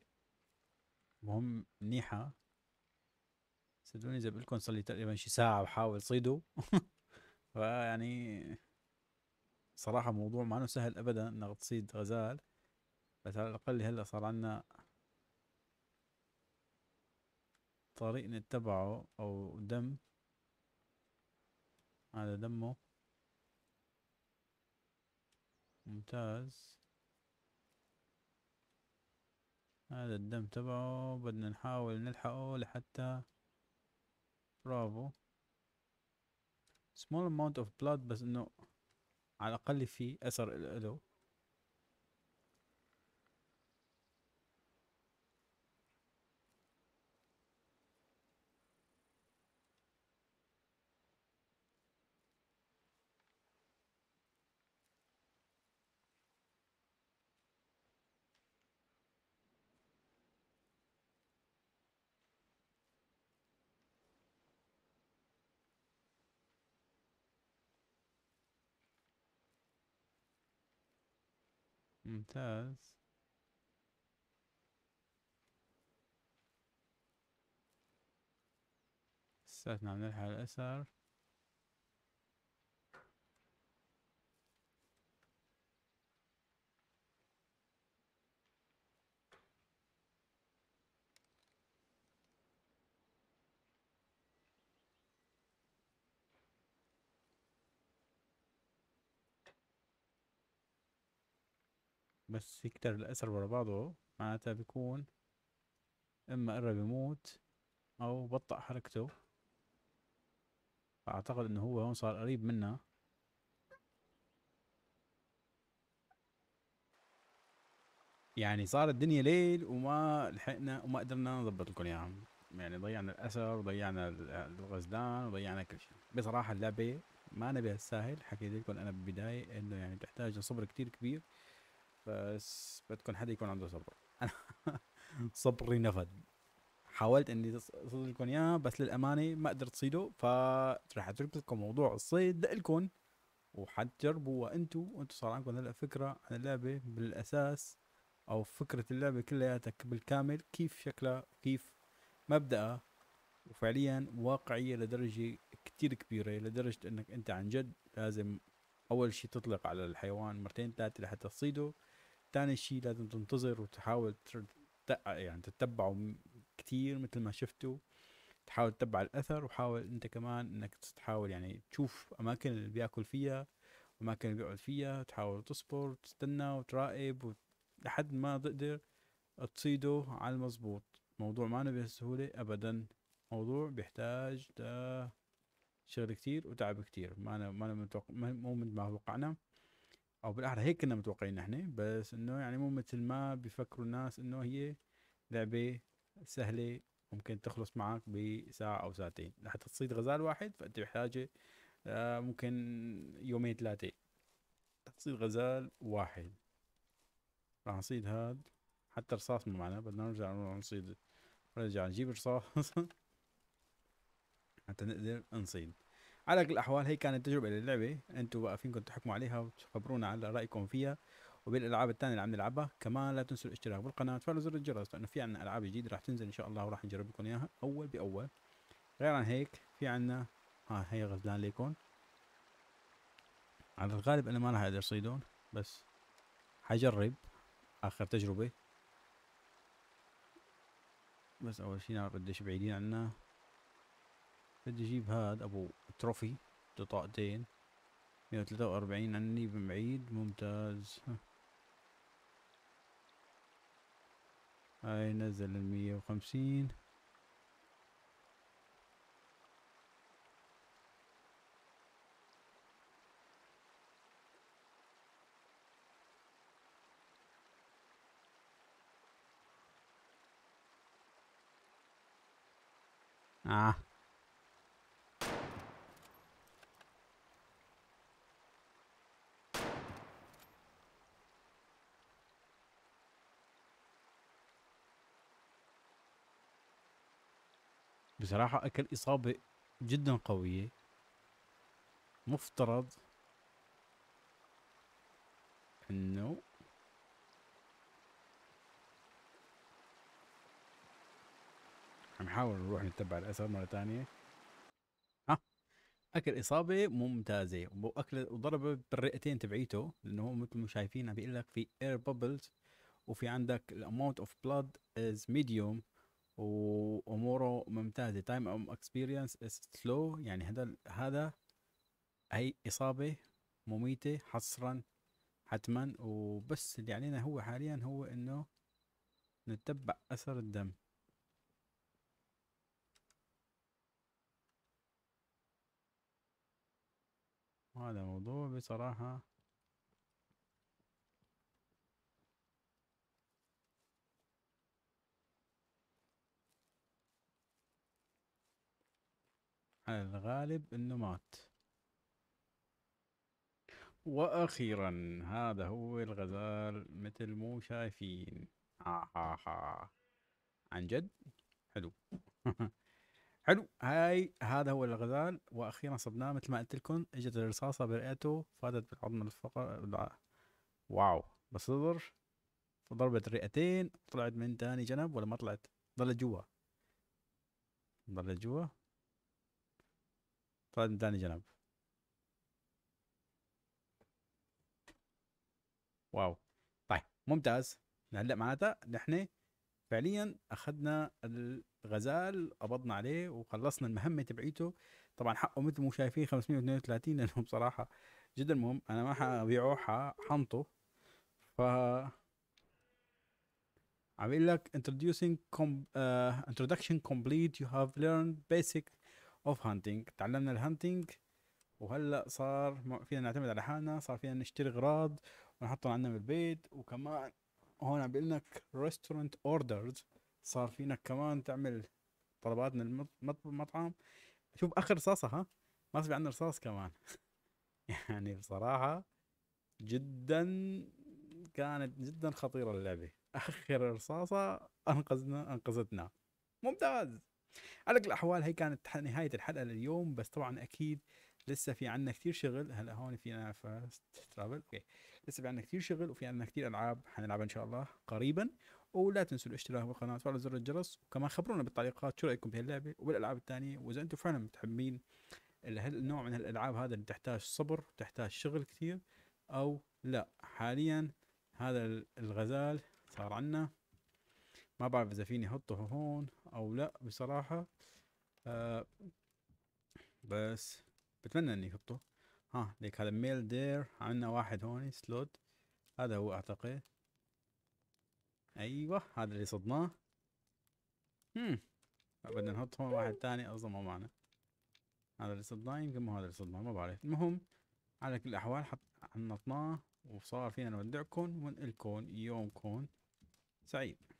مهم منيحة. صدقوني زي بقولكم صار لي تقريبا شي ساعة بحاول صيده. فيعني صراحة موضوع ما سهل ابدا انك تصيد غزال، بس على الاقل هلا صار عنا طريق نتبعه او دم. هذا دمه ممتاز. هذا الدم تبعه بدنا نحاول نلحقه لحتى. برافو. small amount of blood، بس انه على الاقل في اثر له. ممتاز. لساتنا عم نلحق الاثر. بس يكتر الاثر ورا بعضه معناتها بيكون اما قرب يموت او بطأ حركته. فاعتقد انه هو هون صار قريب منا. يعني صار الدنيا ليل وما لحقنا وما قدرنا نضبط لكم اياها. يعني ضيعنا الاثر وضيعنا الغزلان وضيعنا كل شيء. بصراحه اللعبه ما انا بالساهل. حكيت لكم انا بالبدايه انه يعني بتحتاج صبر كتير كبير، بس بدكم حدا يكون عنده صبر. انا صبري نفد. حاولت اني اصيد لكم اياه بس للامانه ما قدرت تصيده، فرح اترك لكم موضوع الصيد لكم وحتجربوها انتم صار عندكم هلا فكره عن اللعبه بالاساس، او فكره اللعبه كلياتها بالكامل كيف شكلها كيف مبدأها. وفعليا واقعيه لدرجه كتير كبيره، لدرجه انك انت عن جد لازم اول شي تطلق على الحيوان مرتين ثلاثه لحتى تصيده. ثاني شي لازم تنتظر وتحاول يعني تتبعه كثير مثل ما شفتوا، تحاول تتبع الاثر، وحاول انت كمان انك تحاول يعني تشوف اماكن اللي بياكل فيها واماكن اللي بيقعد فيها، تحاول تصبر تستنى وتراقب لحد ما تقدر تصيده على المظبوط. موضوع ما بسهولة ابدا، موضوع بيحتاج شغل كتير وتعب كتير. ما متوقع، مو مثل ما توقعنا، او بالاحرى هيك كنا متوقعين نحن، بس انه يعني مو مثل ما بيفكروا الناس انه هي لعبة سهلة ممكن تخلص معك بساعة او ساعتين. لحتى تصيد غزال واحد فانت بحاجة ممكن يومين ثلاثة تصيد غزال واحد. راح نصيد هاد، حتى رصاص ما معنا، بدنا نرجع نصيد، نرجع نجيب رصاص حتى نقدر نصيد. على كل الاحوال هي كانت تجربه للعبه، انتم بقى فيكم تحكموا عليها وتخبرونا على رايكم فيها وبالالعاب الثانيه اللي عم نلعبها. كمان لا تنسوا الاشتراك بالقناه وتفعلوا زر الجرس، لانه في عنا العاب جديده راح تنزل ان شاء الله، وراح نجرب لكم اياها اول باول. غير عن هيك في عنا هي غزلان ليكم، على الغالب انا ما راح اقدر صيدون، بس حجرب اخر تجربه. بس اول شي نعرف قديش بعيدين عنا. بدي اجيب هاد ابو تروفي طاقتين، 143 عني من بعيد، ممتاز. هاي نزل 150. اه بصراحة اكل اصابة جدا قوية. مفترض انه عم نحاول نروح نتبع الاثر مرة ثانية. ها اكل اصابة ممتازة، واكل وضربة بالرئتين تبعيته، لانه هو مثل ما شايفين عم بيقول لك في اير بابلز، وفي عندك الاماونت اوف بلاد از ميديوم، واموره ممتازه. تايم ام اكسبيرينس از سلو، يعني هذا هي اصابه مميته حصرا حتما. وبس اللي علينا هو حاليا هو انه نتبع اثر الدم. هذا موضوع بصراحه على الغالب انه مات. واخيرا هذا هو الغزال مثل مو شايفين. ها عن جد حلو. حلو. هذا هو الغزال، واخيرا صبناه مثل ما قلت لكم. اجت الرصاصه برئته، فاتت بالعظم الفقر. واو. بس صدر ضربت الرئتين، طلعت من تاني جنب ولا ما طلعت؟ ضلت جوا، ضلت جوا، طلعت من تاني جنب. واو. طيب ممتاز. هلا معناتها نحن فعليا اخذنا الغزال، قبضنا عليه وخلصنا المهمه تبعيته. طبعا حقه مثل ما شايفين 532، لانه بصراحه جدا مهم. انا ما حبيعه، حنطه. ف عم بيقول لك introduction complete, you have learned basic of hunting. تعلمنا الهانتينج، وهلا صار فينا نعتمد على حالنا، صار فينا نشتري اغراض ونحطهم عندنا بالبيت. وكمان هون عم بيقول لك restaurant orders، صار فينك كمان تعمل طلبات من المطعم. شوف اخر رصاصة، ما صار في عندنا رصاص كمان. يعني بصراحة جدا كانت جدا خطيرة اللعبة. اخر رصاصة انقذتنا. ممتاز. على كل الاحوال هي كانت نهاية الحلقة لليوم، بس طبعا اكيد لسه في عنا كثير شغل. هلا هون فينا فاست ترافل، اوكي. لسه في عنا كثير شغل، وفي عنا كثير العاب حنلعبها ان شاء الله قريبا. ولا تنسوا الاشتراك بالقناة وتفعلوا زر الجرس، وكمان خبرونا بالتعليقات شو رايكم بهاللعبة وبالالعاب الثانية، واذا انتم فعلا متحمين النوع من الالعاب هذا اللي تحتاج صبر وتحتاج شغل كثير او لا. حاليا هذا الغزال صار عنا ما بعرف اذا فيني احطه هون او لا بصراحة. بس بتمنى اني احطه. ها ليك هذا ميل دير، عندنا واحد هون سلوت، هذا هو اعتقد. ايوه هذا اللي صدناه. بدنا نحط هون واحد تاني اظن ما معنا. هذا اللي صدناه يمكن مو هذا اللي صدناه، ما بعرف. المهم على كل الاحوال حنطناه وصار فينا نودعكم ونقلكم يومكم سعيد.